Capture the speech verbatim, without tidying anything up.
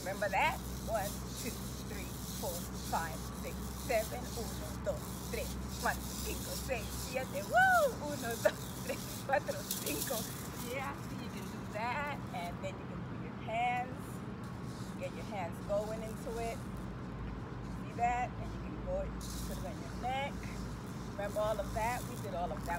Remember that? One, two, three, four, five, six, seven. Uno, dos, tres, cuatro, cinco, seis, siete. Woo! Uno, dos, tres, cuatro, cinco. Yeah, so you can do that, and then you can do your hands. Get your hands going into it. See that? And you can go put it on your neck. Remember all of that? We did all of that.